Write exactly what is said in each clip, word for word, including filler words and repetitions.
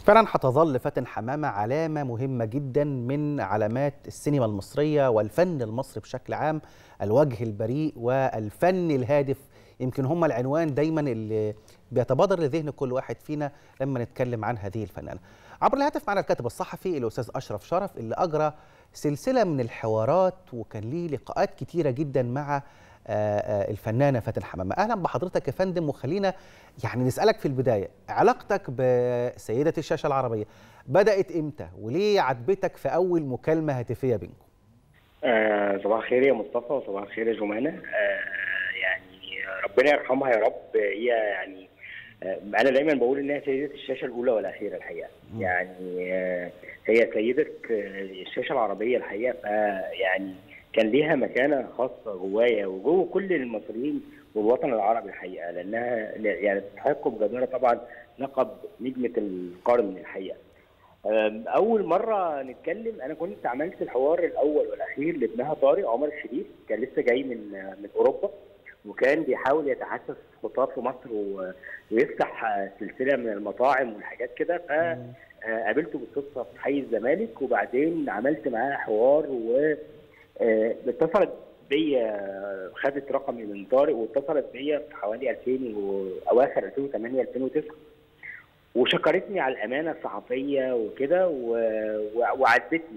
فعلا هتظل فاتن حمامة علامة مهمة جدا من علامات السينما المصرية والفن المصري بشكل عام. الوجه البريء والفن الهادف يمكن هما العنوان دايما اللي بيتبادر لذهن كل واحد فينا لما نتكلم عن هذه الفنانة. عبر الهاتف معنا الكاتب الصحفي الأستاذ أشرف شرف اللي أجرى سلسلة من الحوارات وكان ليه لقاءات كتيرة جدا مع الفنانة فاتن حمامة. أهلا بحضرتك يا فندم، وخلينا يعني نسألك في البداية، علاقتك بسيدة الشاشة العربية بدأت إمتى وليه عجبتك في أول مكالمة هاتفية بينكم؟ آه صباح الخير يا مصطفى وصباح الخير يا جمانة. آه يعني ربنا يرحمها يا رب. هي يعني آه أنا دايما بقول إنها سيدة الشاشة الأولى والأخيرة الحقيقة. م. يعني آه هي سيدة الشاشة العربية الحقيقة. فيعني كان ليها مكانة خاصة جوايا وجوه كل المصريين والوطن العربي الحقيقة، لأنها يعني تستحق بجدارة طبعا لقب نجمة القرن الحقيقة. أول مرة نتكلم أنا كنت عملت الحوار الأول والأخير لابنها طارق عمر الشريف، كان لسه جاي من من أوروبا وكان بيحاول يتحسس خطاب في مصر ويفتح سلسلة من المطاعم والحاجات كده. فقابلته بالصدفة في حي الزمالك وبعدين عملت معاه حوار و اتصلت بيا، خدت رقمي من طارق واتصلت بيا في حوالي ألفين واواخر ألفين وثمانية ألفين وتسعة وشكرتني على الامانه الصحفيه وكده وعزتني.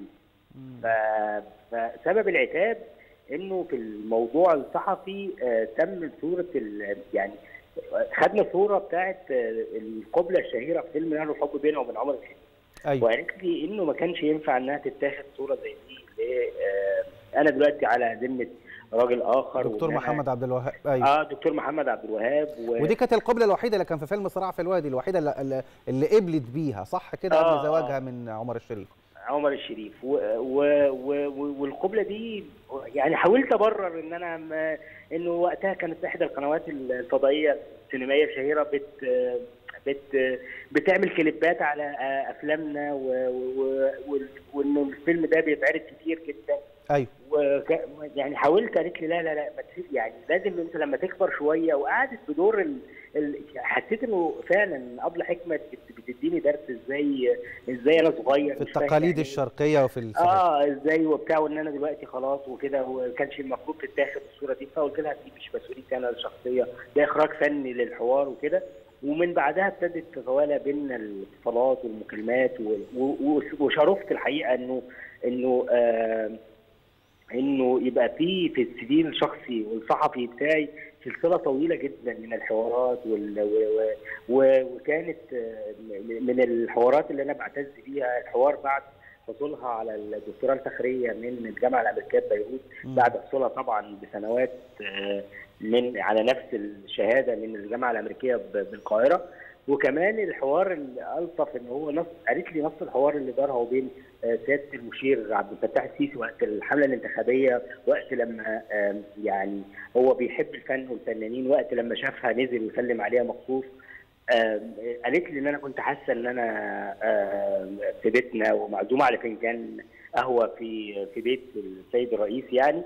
فسبب العتاب انه في الموضوع الصحفي تم صوره يعني خدنا صوره بتاعت القبله الشهيره في فيلم نهر الحب بينه وبين عمر الشريف. أيوة. وقالت لي انه ما كانش ينفع انها تتاخد صوره زي دي. انا دلوقتي على ذمه راجل اخر، دكتور محمد عبد الوهاب. ايوه اه دكتور محمد عبد الوهاب و... ودي كانت القبله الوحيده اللي كان في فيلم صراع في الوادي، الوحيده اللي, اللي قبلت بيها صح كده آه قبل زواجها من عمر الشريف. عمر الشريف و... و... و... والقبله دي يعني حاولت ابرر ان انا م... انه وقتها كانت احدى القنوات الفضائيه السينمائيه الشهيره بت بت بتعمل كليبات على افلامنا و... و... و... وانه الفيلم ده بيتعرض كتير جدا. ايوه وك... يعني حاولت، قالت لي لا لا لا يعني لازم انت لما تكبر شويه، وقعدت بدور ال... ال... حسيت انه فعلا ابله حكمه بتديني درس ازاي ازاي انا صغير في التقاليد يعني الشرقيه وفي الصحيح. اه ازاي وبتاع، وان انا دلوقتي خلاص وكده وما كانش المفروض تتاخد الصوره دي. فقلت لها دي مش مسؤوليتي انا الشخصيه، ده اخراج فني للحوار وكده. ومن بعدها ابتدت تتوالى بيننا الاتصالات والمكالمات وشرفت الحقيقه انه انه آه انه يبقى في في السي في الشخصي والصحفي بتاعي سلسله طويله جدا من الحوارات وال و و وكانت من الحوارات اللي انا بعتز بيها الحوار بعد حصولها على الدكتوراه الفخريه من الجامعه الامريكيه ببيروت، بعد حصولها طبعا بسنوات من على نفس الشهاده من الجامعه الامريكيه بالقاهره. وكمان الحوار الالطف ان هو نص قالت لي نص الحوار اللي دارها وبين سياده المشير عبد الفتاح السيسي وقت الحمله الانتخابيه، وقت لما يعني هو بيحب الفن والفنانين، وقت لما شافها نزل وسلم عليها مخصوص. قالت لي ان انا كنت حاسه ان انا في بيتنا ومعزومه على فنجان قهوه في في بيت السيد الرئيس يعني.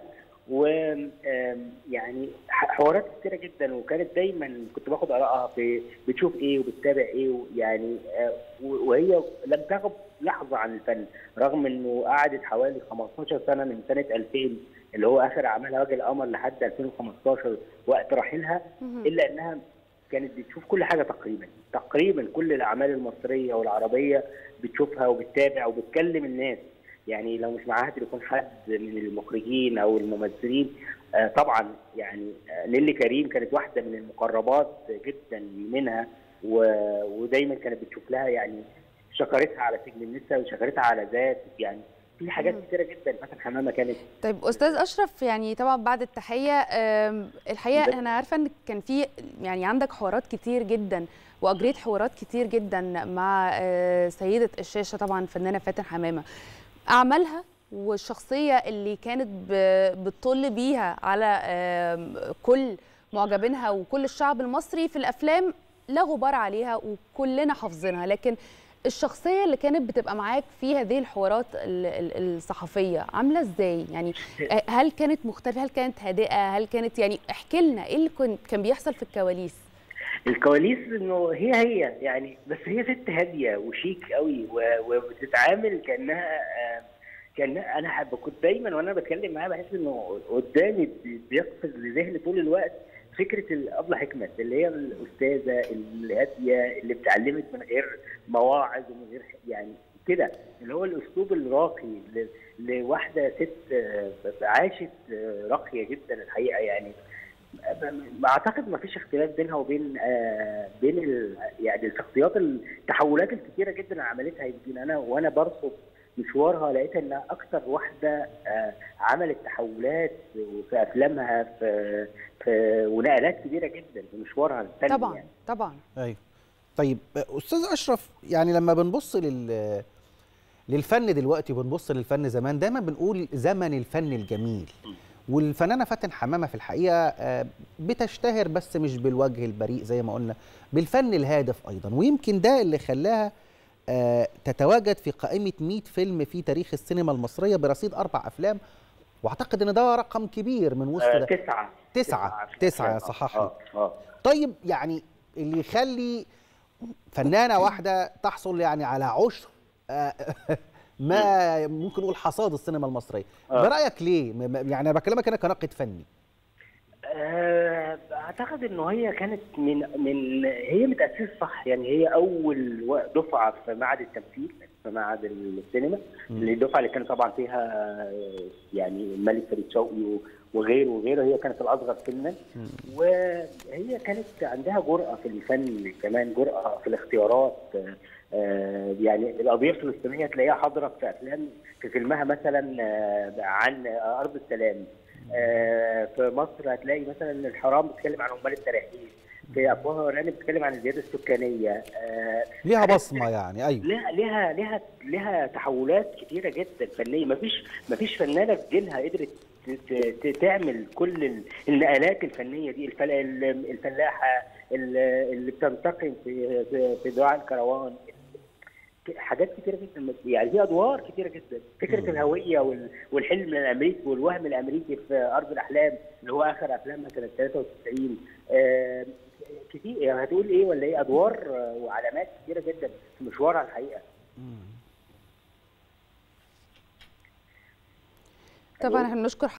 ويعني حوارات كتيره جدا، وكانت دايما كنت باخد ارائها في بتشوف ايه وبتتابع ايه يعني. وهي لم تغب لحظه عن الفن رغم انه قعدت حوالي خمستاشر سنه من سنه ألفين اللي هو اخر اعمالها وجه القمر لحد ألفين وخمستاشر وقت رحيلها، الا انها كانت بتشوف كل حاجه تقريبا تقريبا كل الاعمال المصريه والعربيه بتشوفها وبتتابع وبتكلم الناس. يعني لو مش معاها تليفون حد من المخرجين او الممثلين آه طبعا يعني آه نيلي كريم كانت واحده من المقربات جدا منها، ودايما كانت بتشوف لها يعني شكرتها على سجن النساء وشكرتها على ذات يعني في حاجات كتيره جدا فاتن حمامه كانت. طيب استاذ اشرف، يعني طبعا بعد التحيه الحقيقه انا عارفه ان كان في يعني عندك حوارات كتير جدا واجريت حوارات كتير جدا مع سيده الشاشه طبعا الفنانه فاتن حمامه. أعمالها والشخصية اللي كانت بتطل بيها على كل معجبينها وكل الشعب المصري في الأفلام لا غبار عليها وكلنا حافظينها، لكن الشخصية اللي كانت بتبقى معاك في هذه الحوارات الصحفية عاملة ازاي؟ يعني هل كانت مختلفة؟ هل كانت هادئة؟ هل كانت يعني احكي لنا ايه اللي كان بيحصل في الكواليس؟ الكواليس انه هي هي يعني، بس هي ست هاديه وشيك قوي وبتتعامل كانها كانها انا حابه. كنت دايما وانا بتكلم معاها بحس انه قدامي بيقفز لذهني طول الوقت فكره الابله حكمت، اللي هي الاستاذه الهاديه اللي بتعلمك من غير مواعظ ومن غير يعني كده، اللي هو الاسلوب الراقي لواحده ست عاشت راقيه جدا الحقيقه. يعني اعتقد ما فيش اختلاف بينها وبين آه بين ال يعني الشخصيات، التحولات الكثيره جدا اللي عملتها. يمكن انا وانا برصد مشوارها لقيت انها اكثر واحده آه عملت تحولات في افلامها في, في ونقلات كبيره جدا في مشوارها الفني. طبعا يعني. طبعا. ايوه. طيب استاذ اشرف، يعني لما بنبص لل للفن دلوقتي وبنبص للفن زمان، دايما بنقول زمن الفن الجميل. والفنانه فاتن حمامه في الحقيقه بتشتهر بس مش بالوجه البريء زي ما قلنا، بالفن الهادف ايضا، ويمكن ده اللي خلاها تتواجد في قائمه مئة فيلم في تاريخ السينما المصريه برصيد اربع افلام، واعتقد ان ده رقم كبير من وسط ده. تسعه تسعه تسعه يا صحاح لي. آه. آه. طيب يعني اللي يخلي فنانه واحده تحصل يعني على عشر ما ممكن نقول حصاد السينما المصريه، آه. برايك ليه؟ يعني انا بكلمك انا كناقد فني. اعتقد انه هي كانت من من هي متاسسه صح. يعني هي اول دفعه في معهد التمثيل في معهد السينما، اللي الدفعه اللي كان طبعا فيها يعني الملك فريد شوقي وغيره وغيره، هي كانت الاصغر سنا، وهي كانت عندها جرأه في الفن، كمان جرأه في الاختيارات. آه يعني القضيه الفلسطينيه تلاقيها حاضره في افلام، في فيلمها مثلا آه عن ارض السلام. آه في مصر هتلاقي مثلا الحرام بتتكلم عن عمال التراحيل، في افواه وراني بتتكلم عن الزياده السكانيه. آه ليها بصمه يعني. ايوه ليها ليها ليها ليها تحولات كثيره جدا فنيه. مفيش مفيش فنانه في جيلها قدرت تعمل كل النقلات الفنيه دي. الفلاحه اللي بتنتقم في في دعاء الكروان، حاجات كتيره جدا. يعني هي ادوار كتيره جدا. فكره الهويه والحلم الامريكي والوهم الامريكي في ارض الاحلام اللي هو اخر افلامها كانت ثلاثة وتسعين. آه كتير يعني، هتقول ايه ولا ايه؟ ادوار وعلامات كتيره جدا في مشوارها الحقيقه. طبعا احنا بنشكر